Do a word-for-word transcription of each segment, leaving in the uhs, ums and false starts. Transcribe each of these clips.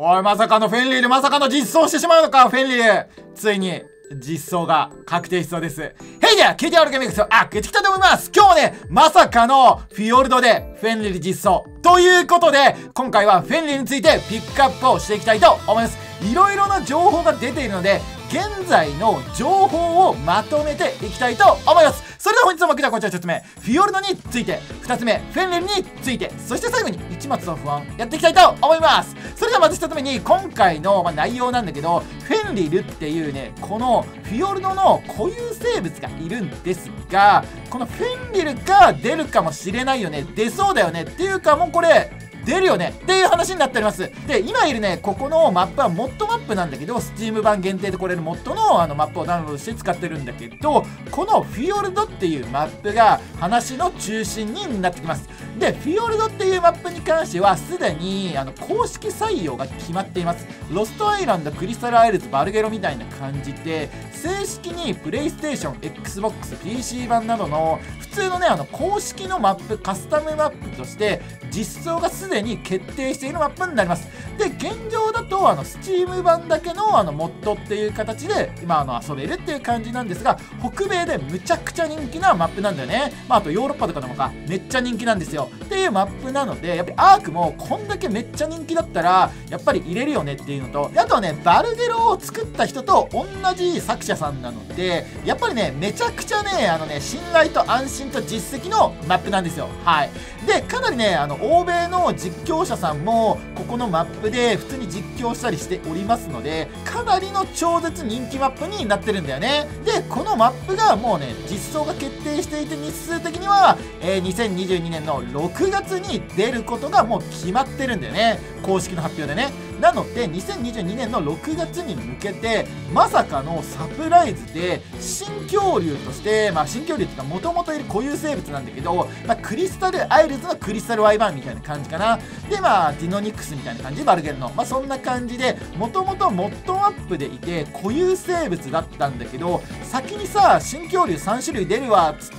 おい、まさかのフェンリル、まさかの実装してしまうのか、フェンリル。ついに実装が確定しそうです。へいでは、ケーティーアール ゲーミングスをあ、けてきたと思います。今日はね、まさかのフィヨルドでフェンリル実装。ということで、今回はフェンリルについてピックアップをしていきたいと思います。いろいろな情報が出ているので、現在の情報をまとめていきたいと思います。それでは本日の目標はこちらひとつめ、フィヨルドについて、ふたつめ、フェンリルについて、そして最後に一末の不安やっていきたいと思います。それではまずひとつめに、今回の、まあ、内容なんだけど、フェンリルっていうね、このフィヨルドの固有生物がいるんですが、このフェンリルが出るかもしれないよね、出そうだよねっていうか、もうこれ出るよねっていう話になっております。で、今いるね、ここのマップはモッドマップなんだけど、Steam 版限定で来れるモッドのあのマップをダウンロードして使ってるんだけど、このフィヨルドっていうマップが話の中心になってきます。で、フィヨルドっていうマップに関しては、すでにあの公式採用が決まっています。ロストアイランド、クリスタルアイルズ、バルゲロみたいな感じで、正式にプレイステーション、Xbox、ピーシー 版などの普通のね、あの公式のマップ、カスタムマップとして実装がすでに決定しているマップになります。で、現状だとあの Steam 版だけのあのモッドっていう形で今あの遊べるっていう感じなんですが、北米でむちゃくちゃ人気なマップなんだよね。まあ、あとヨーロッパとかでもかめっちゃ人気なんですよっていうマップなので、やっぱりアークもこんだけめっちゃ人気だったらやっぱり入れるよねっていうのと、あとはね、バルゲロを作った人と同じ作者さんなので、やっぱりね、めちゃくちゃね、あのね、信頼と安心と実績のマップなんですよ。はい。で、かなりね、あの欧米の実況者さんもここのマップで普通に実況したりしておりますので、かなりの超絶人気マップになってるんだよね。で、このマップがもうね、実装が決定していて、日数的には、えー、にせんにじゅうにねんのろくがつに出ることがもう決まってるんだよね、公式の発表でね。なのでにせんにじゅうにねんのろくがつに向けてまさかのサプライズで新恐竜として、まあ新恐竜っていうかもともといる固有生物なんだけど、まあ、クリスタルアイルズのクリスタルワイバーンみたいな感じかな。で、まあディノニクスみたいな感じ、バルゲルのまあそんな感じで、もともとモッドアップでいて固有生物だったんだけど、先にさ新恐竜さんしゅるい出るわっつって、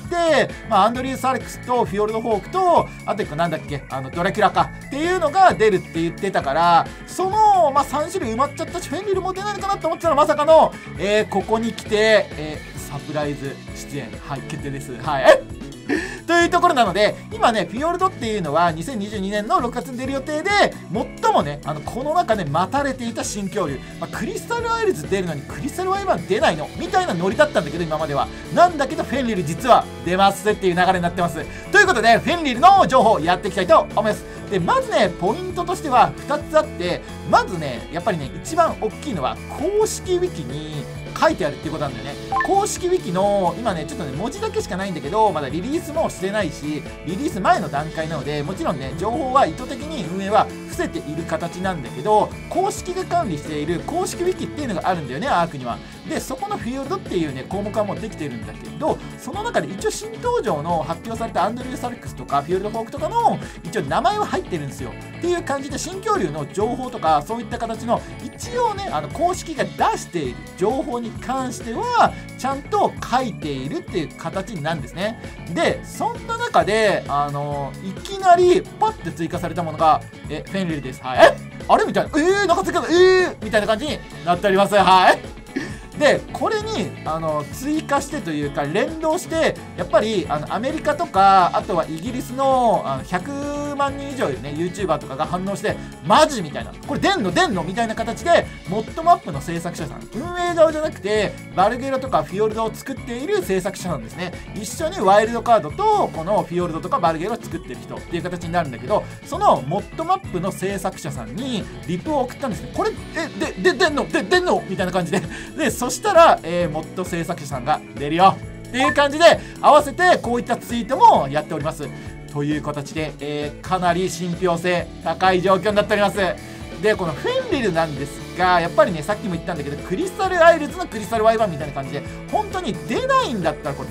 まあ、アンドリュー・サレクスとフィヨルド・ホークとあといっこなんだっけ、あのドラキュラかっていうのが出るって言ってたから、その、まあ、さんしゅるい埋まっちゃったし、フェンリルも出ないのかなと思ってたら、まさかの、えー、ここに来て、えー、サプライズ出演、はい、決定です。はい。というところなので、今ね、フィヨルドっていうのはにせんにじゅうにねんのろくがつに出る予定で、最もね、あのこの中で待たれていた新恐竜、まあ、クリスタルアイルズ出るのにクリスタルワイバーン出ないのみたいなノリだったんだけど、今までは。なんだけど、フェンリル実は出ますっていう流れになってます。ということで、フェンリルの情報をやっていきたいと思います。で、まずね、ポイントとしてはふたつあって、まずね、やっぱりね、一番大きいのは公式ウィキに書いてあるっていうことなんだよね。公式ウィキの今ねちょっとね文字だけしかないんだけど、まだリリースもしてないし、リリース前の段階なので、もちろんね情報は意図的に運営は伏せている形なんだけど、公式が管理している公式ウィキっていうのがあるんだよね、アークには。で、そこのフィヨルドっていうね項目はもうできてるんだけど、その中で一応新登場の発表されたアンドリュー・サルクスとかフィヨルド・フォークとかの一応名前は入ってるんですよっていう感じで、新恐竜の情報とかそういった形の一応ね、あの公式が出している情報に関してはちゃんと書いているっていう形なんですね。で、そんな中であのいきなりパッて追加されたものがえフェンリルです。はい。えあれみたいな、えー、なんか追加えー、みたいな感じになっております。はい。で、これにあの追加してというか連動して、やっぱりあのアメリカとかあとはイギリスのあのひゃくまんにん以上いるね YouTuber とかが反応して、マジみたいな、これ出んの出んのみたいな形で、モッドマップの制作者さん、運営側じゃなくてバルゲロとかフィヨルドを作っている制作者なんですね。一緒にワイルドカードとこのフィヨルドとかバルゲロを作ってる人っていう形になるんだけど、そのモッドマップの制作者さんにリプを送ったんですね。これえでで出んので出んのみたいな感じででそしたら、えー、モッド制作者さんが出るよっていう感じで、合わせてこういったツイートもやっておりますという形で、えー、かなり信憑性高い状況になっております。で、このフェンリルなんですが、やっぱりねさっきも言ったんだけど、クリスタルアイルズのクリスタルワイバーンみたいな感じで、本当に出ないんだったらこれフィヨル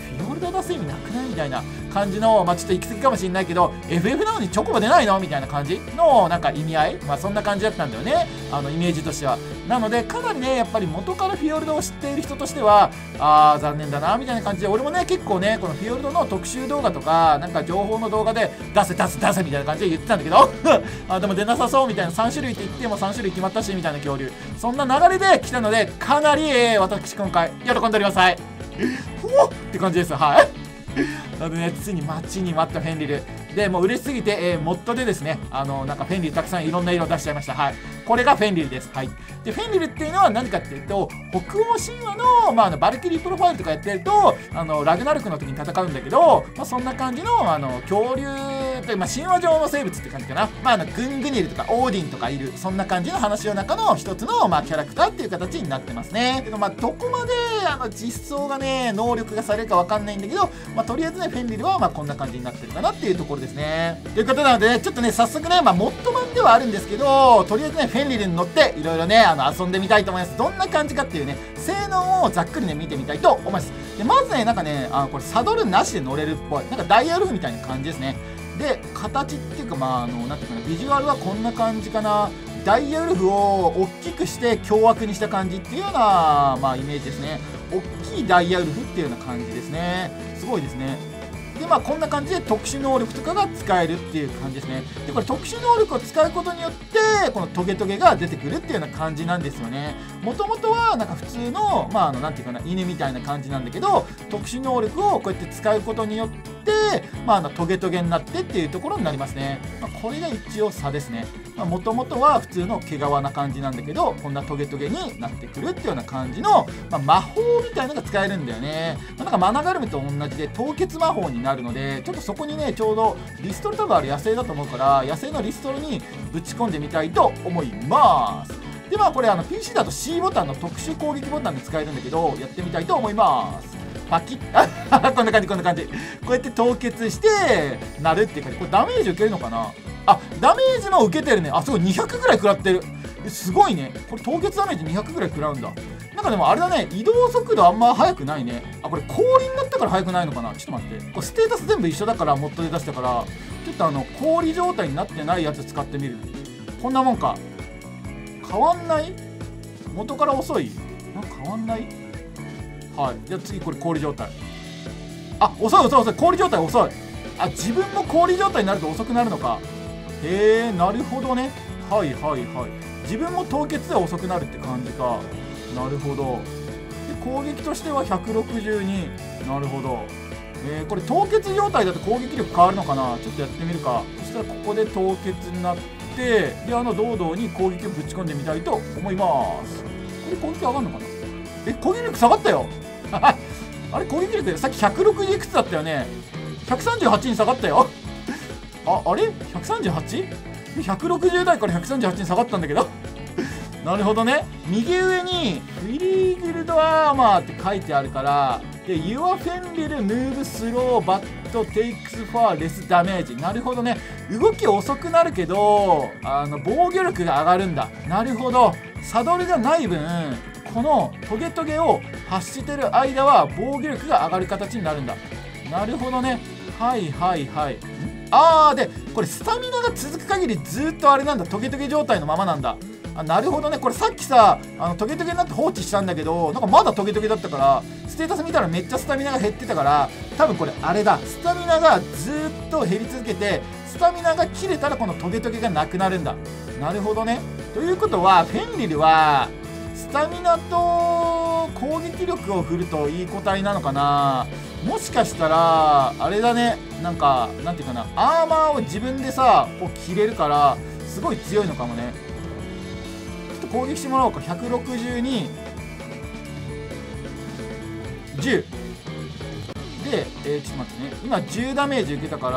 ルド出す意味なくないみたいな感じの、まあちょっと行き過ぎかもしれないけど、 エフエフ なのにチョコボ出ないのみたいな感じのなんか意味合い、まあそんな感じだったんだよね、あのイメージとしては。なのでかなりねやっぱり元からフィヨルドを知っている人としては、あー残念だなみたいな感じで、俺もね結構ねこのフィヨルドの特集動画とかなんか情報の動画で出せ出せ出せみたいな感じで言ってたんだけどあでも出なさそうみたいな、さん種類って言ってもさん種類決まったしみたいな恐竜、そんな流れで来たのでかなり、えー、私今回喜んでおります。はいふおって感じです。はいなのでね、ついに待ちに待ったフェンリルで、もう嬉しすぎて、えー、モッドでですね、あのなんかフェンリルたくさんいろんな色を出しちゃいました。はい、これがフェンリルです。はい、でフェンリルっていうのは何かっていうと、北欧神話の、まあ、あのバルキリープロファイルとかやってると、あのラグナルクの時に戦うんだけど、まあ、そんな感じのあの恐竜という、まあ、神話上の生物って感じかな、まあ、あのグングニルとかオーディンとかいる、そんな感じの話の中の一つの、まあ、キャラクターっていう形になってますね。けどまあどこまであの実装がね能力がされるかわかんないんだけど、まあ、とりあえずねフェンリルはまあこんな感じになってるかなっていうところですね。ということなのでね、ちょっとね早速ね、まあ、モッド版ではあるんですけど、とりあえずねフェンリルに乗っていろいろねあの遊んでみたいと思います。どんな感じかっていうね性能をざっくりね見てみたいと思います。でまずねなんかねあのこれサドルなしで乗れるっぽい、なんかダイヤルフみたいな感じですね。で形っていうか、まああのなんていうかな、ビジュアルはこんな感じかな。ダイヤルフを大きくして凶悪にした感じっていうような、まあ、イメージですね。大きいダイヤルフっていうような感じですね。すごいですね。でまあこんな感じで特殊能力とかが使えるっていう感じですね。でこれ特殊能力を使うことによってこのトゲトゲが出てくるっていうような感じなんですよね。もともとはなんか普通のまああのなんていうかな犬みたいな感じなんだけど、特殊能力をこうやって使うことによってまああのトゲトゲになってっていうところになりますね。まあ、これが一応差ですね。もともとは普通の毛皮な感じなんだけど、こんなトゲトゲになってくるっていうような感じの、まあ、魔法みたいなのが使えるんだよね。まあ、なんかマナガルムと同じで凍結魔法になるので、ちょっとそこにねちょうどリストル多分ある野生だと思うから、野生のリストルにぶち込んでみたいと思います。でまあこれあの ピーシー だと シー ボタンの特殊攻撃ボタンで使えるんだけど、やってみたいと思います。パキッこんな感じこんな感じ、こうやって凍結してなるっていうか、これダメージ受けるのかなあ、ダメージも受けてるね。あ、すごいにひゃくぐらい食らってる。すごいね。これ凍結ダメージにひゃくぐらい食らうんだ。なんかでもあれだね、移動速度あんま速くないね。あ、これ氷になったから速くないのかな。ちょっと待って、これステータス全部一緒だから、モッドで出したから、ちょっとあの氷状態になってないやつ使ってみる。こんなもんか。変わんない？元から遅い？なんか変わんない？はい、じゃあ次これ氷状態。あ、遅い遅い遅い、氷状態遅い。あ、自分も氷状態になると遅くなるのか。へえ、なるほどね。はいはいはい。自分も凍結で遅くなるって感じか。なるほど。で攻撃としてはひゃくろくじゅうに。なるほど。えー、これ凍結状態だと攻撃力変わるのかな。ちょっとやってみるか。そしたらここで凍結になって、であの堂々に攻撃をぶち込んでみたいと思います。これ攻撃上がるのかな。え、攻撃力下がったよあれ攻撃力さっきひゃくろくじゅういくつだったよね。ひゃくさんじゅうはちに下がったよあ、あれ ?ひゃくさんじゅうはち?ひゃくろくじゅう台からひゃくさんじゅうはちに下がったんだけどなるほどね。右上にフィリーギルドアーマーって書いてあるから、で Your Fenrir move slow but takes far less damage。 なるほどね。動き遅くなるけどあの防御力が上がるんだ。なるほど。サドルがない分このトゲトゲを発してる間は防御力が上がる形になるんだ。なるほどね。はいはいはい。あーでこれスタミナが続く限りずっとあれなんだ、トゲトゲ状態のままなんだ。あ、なるほどね。これさっきさあのトゲトゲになって放置したんだけど、なんかまだトゲトゲだったからステータス見たらめっちゃスタミナが減ってたから、多分これあれだ、スタミナがずっと減り続けてスタミナが切れたらこのトゲトゲがなくなるんだ。なるほどね。ということはフェンリルはスタミナと攻撃力を振るといい個体なのかな。もしかしたらあれだね、なんかなんていうかな、アーマーを自分でさこう着れるからすごい強いのかもね。ちょっと攻撃してもらおうか。ひゃくろくじゅうに、じゅうで、えー、ちょっと待ってね、今じゅうダメージ受けたから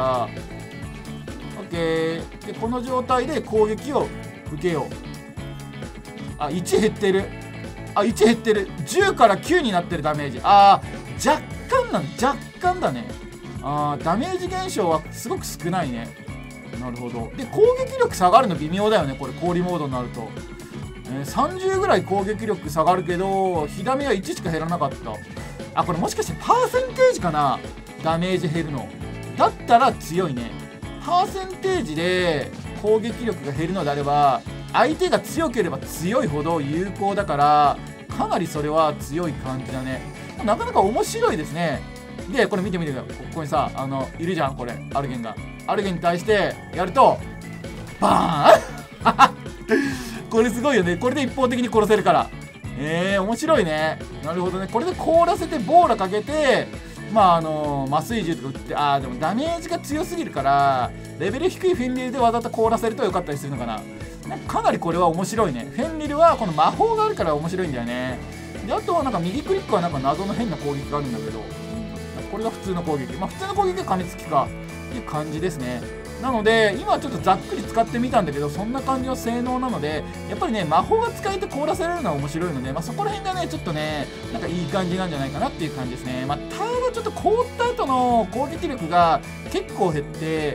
OK で、この状態で攻撃を受けよう。あ、いち減ってる。あ、いち減ってる。じゅうからきゅうになってるダメージ。あー若干なん若干だね。あーダメージ減少はすごく少ないね。なるほど。で攻撃力下がるの微妙だよね、これ氷モードになると、えー、さんじゅうぐらい攻撃力下がるけど火ダメはいちしか減らなかった。 あ、これもしかしてパーセンテージかな、ダメージ減るのだったら強いね。パーセンテージで攻撃力が減るのであれば、相手が強ければ強いほど有効だから、かなりそれは強い感じだね。なかなか面白いですね。でこれ見てみてください。ここにさ、あのいるじゃん、これアルゲンが。アルゲンに対してやるとバーンこれすごいよね。これで一方的に殺せるから。えー、面白いね。なるほどね。これで凍らせてボーラかけて、まああの麻酔銃とか撃って、あーでもダメージが強すぎるからレベル低いフェンリルでわざと凍らせるとよかったりするのかな。なんかかなりこれは面白いね。フェンリルはこの魔法があるから面白いんだよね。であとはなんか右クリックはなんか謎の変な攻撃があるんだけど、これが普通の攻撃。まあ普通の攻撃は噛みつきかっていう感じですね。なので今ちょっとざっくり使ってみたんだけど、そんな感じの性能なので、やっぱりね魔法が使えて凍らせられるのは面白いので、まあ、そこら辺がねちょっとねなんかいい感じなんじゃないかなっていう感じですね。まあ、ただちょっと凍った後の攻撃力が結構減って、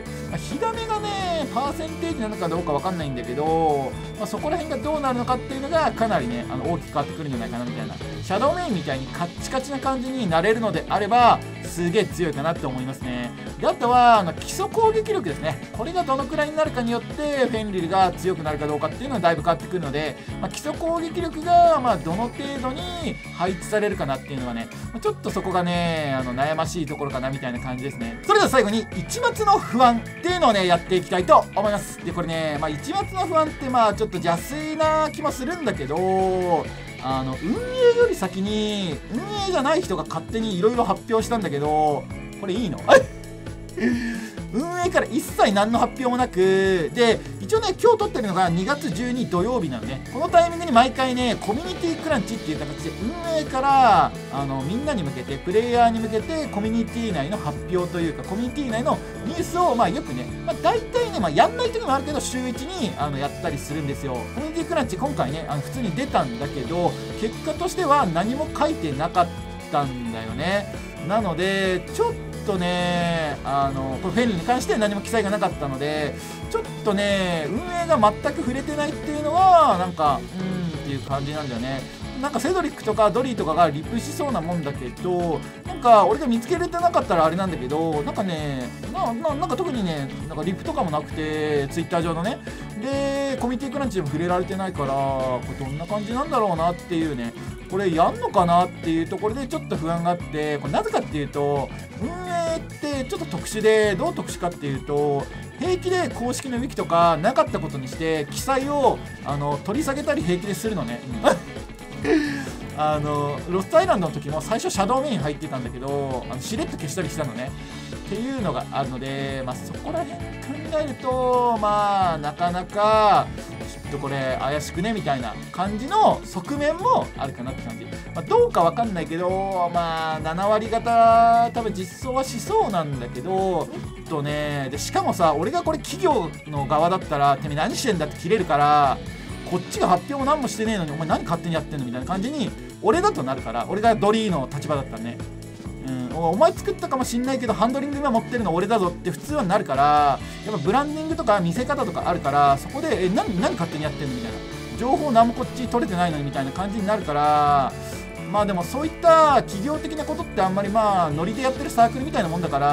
まあ、火ダメがねパーセンテージなのかどうかわかんないんだけど、まあ、そこら辺がどうなるのかっていうのがかなりねあの大きく変わってくるんじゃないかなみたいな。シャドウメインみたいにカッチカチな感じになれるのであればすげえ強いかなって思いますね。であとはあの基礎攻撃力ですね。これがどのくらいになるかによってフェンリルが強くなるかどうかっていうのはだいぶ変わってくるので、まあ、基礎攻撃力がまあどの程度に配置されるかなっていうのはね、ちょっとそこがねあの悩ましいところかなみたいな感じですね。それでは最後に一抹の不安っていうのをねやっていきたいと思います。でこれね、まあ、一抹の不安ってまあちょっと邪推な気もするんだけど、あの運営より先に運営じゃない人が勝手にいろいろ発表したんだけど、これいいの運営から一切何の発表もなく、で一応ね今日撮ってるのがにがつじゅうにに土曜日なのね。このタイミングに毎回ねコミュニティクランチっていう形で運営からあのみんなに向けてプレイヤーに向けてコミュニティ内の発表というかコミュニティ内のニュースをまあよくね、まあ、大体ね、まあ、やんない時もあるけど週いちにあのやったりするんですよ。コミュニティクランチ今回ねあの普通に出たんだけど結果としては何も書いてなかったんだよね。なのでちょっとちょっとねあのこれフェンリーに関して何も記載がなかったので、ちょっとね運営が全く触れてないっていうのはなんかうーんっていう感じなんだよね。なんかセドリックとかドリーとかがリプしそうなもんだけど、なんか俺が見つけれてなかったらあれなんだけど、なんかね な, な, なんか特にねなんかリプとかもなくてツイッター上のねでコミュニティクランチでも触れられてないから、これどんな感じなんだろうなっていうね、これやんのかなっていうところでちょっと不安があって、これなぜかっていうと運営ってちょっと特殊で、どう特殊かっていうと平気で公式のウィキとかなかったことにして記載をあの取り下げたり平気でするのね、うん、あのロストアイランドの時も最初シャドウメイン入ってたんだけどあのしれっと消したりしたのねっていうのがあるので、まあ、そこら辺考えるとまあなかなかちょっとこれ怪しくねみたいな感じの側面もあるかなって感じ、まあ、どうかわかんないけどまあななわり方多分実装はしそうなんだけど、ちょっとねでしかもさ俺がこれ企業の側だったらてめえ何してんだって切れるから、こっちが発表も何もしてねえのにお前何勝手にやってんのみたいな感じに俺だとなるから、俺がドリーの立場だったらね、うん、お前作ったかもしんないけどハンドリング今持ってるの俺だぞって普通はなるから、やっぱブランディングとか見せ方とかあるから、そこでえ何何勝手にやってんのみたいな、情報何もこっち取れてないのにみたいな感じになるから、まあでもそういった企業的なことってあんまりまあノリでやってるサークルみたいなもんだから、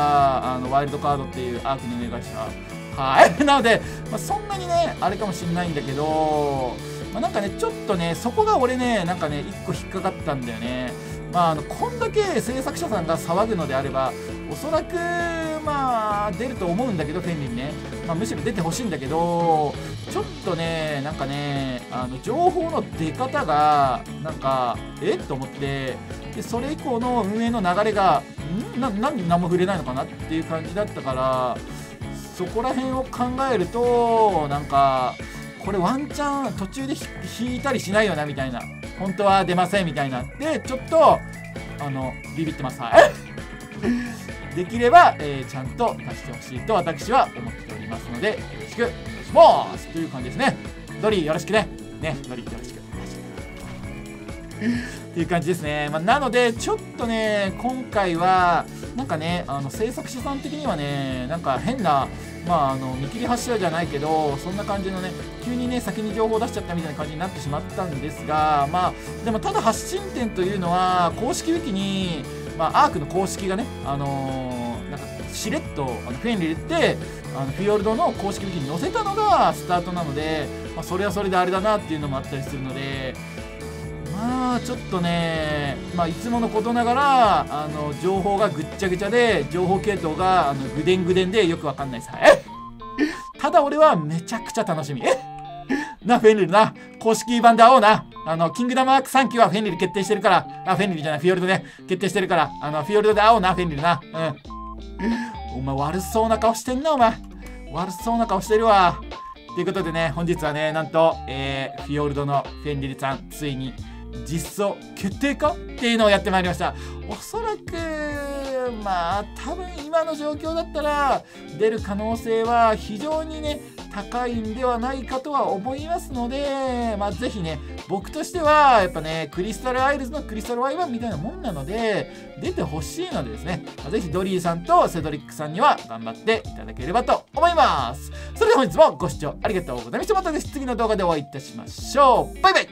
あのワイルドカードっていうアークの運営会社はいなので、まあ、そんなにねあれかもしんないんだけど、まあ、なんかねちょっとねそこが俺ねなんかね一個引っかかったんだよね。まあ、あのこんだけ制作者さんが騒ぐのであればおそらくまあ出ると思うんだけど、フェンリーにね、まあ、むしろ出てほしいんだけど、ちょっとねなんかねあの情報の出方がなんかえっと思って、でそれ以降の運営の流れがんな何何も触れないのかなっていう感じだったから、そこら辺を考えるとなんかこれワンチャン途中で引いたりしないよなみたいな、本当は出ませんみたいなでちょっとあのビビってます。はいできれば、えー、ちゃんと出してほしいと私は思っておりますので、よろしくお願いしますという感じですね。ドリーよろしくねねドリーよろしくっていう感じですね。まあ、なのでちょっとね今回はなんかねあの制作者さん的にはねなんか変なまああの見切り発車じゃないけど、そんな感じのね、急にね先に情報を出しちゃったみたいな感じになってしまったんですが、まあでもただ発信点というのは公式ウィキに、まあ、アークの公式がね、あのー、なんかしれっとあのフェンリルってあのフィヨルドの公式ウィキに載せたのがスタートなので、まあ、それはそれであれだなっていうのもあったりするので、まあちょっとね、まあ、いつものことながらあの情報がぐっちゃぐちゃで、情報系統があのぐでんぐでんでよくわかんないです。えただ俺はめちゃくちゃ楽しみ。えな、フェンリルな、公式版で会おうな。あのキングダムアークさんきはフェンリル決定してるから、あフェンリルじゃないフィヨルドね決定してるから、あのフィヨルドで会おうな、フェンリルな。うんお前悪そうな顔してんな、お前悪そうな顔してるわ。ということでね、本日はね、なんと、えー、フィヨルドのフェンリルさん、ついに実装決定かっていうのをやってまいりました。おそらくまあ多分今の状況だったら出る可能性は非常にね高いんではないかとは思いますので、まあぜひね、僕としてはやっぱねクリスタルアイルズのクリスタルワイワンみたいなもんなので出てほしいのでですね、まあ、ぜひドリーさんとセドリックさんには頑張っていただければと思います。それでは本日もご視聴ありがとうございました。またです次の動画でお会いいたしましょう。バイバイ。